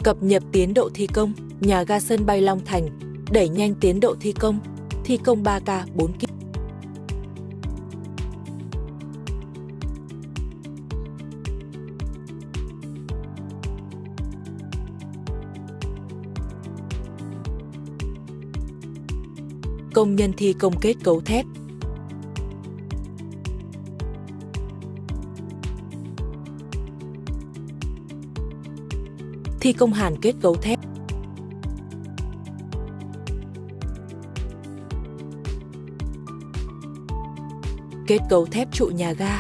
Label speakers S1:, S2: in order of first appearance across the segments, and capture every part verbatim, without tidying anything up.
S1: Cập nhật tiến độ thi công, nhà ga sân bay Long Thành, đẩy nhanh tiến độ thi công, thi công ba K bốn K. Công nhân thi công kết cấu thép. Thi công hàn kết cấu thép. Kết cấu thép trụ nhà ga.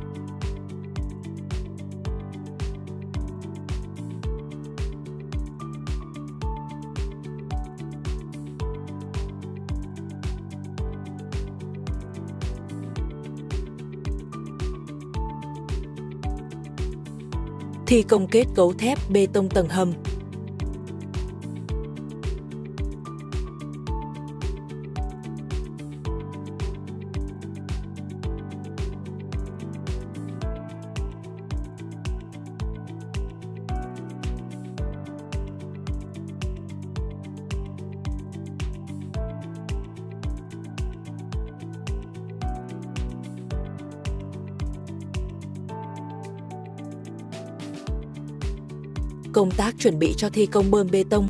S1: Thi công kết cấu thép bê tông tầng hầm. Công tác chuẩn bị cho thi công bơm bê tông.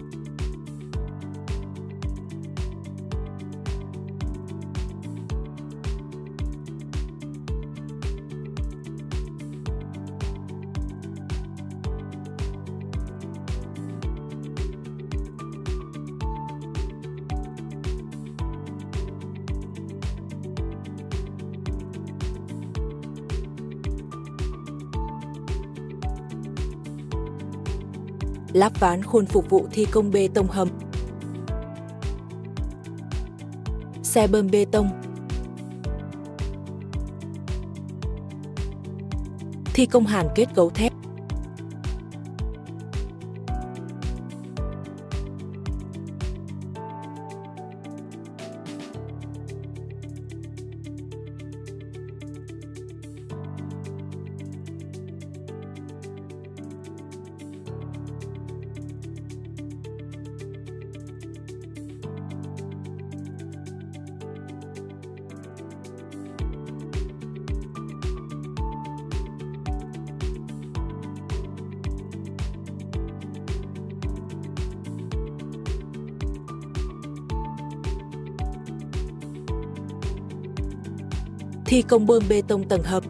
S1: Lắp ván khuôn phục vụ thi công bê tông hầm. Xe bơm bê tông. Thi công hàn kết cấu thép. Thi công bơm bê tông tầng hầm.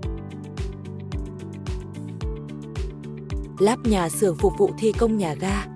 S1: Lắp nhà xưởng phục vụ thi công nhà ga.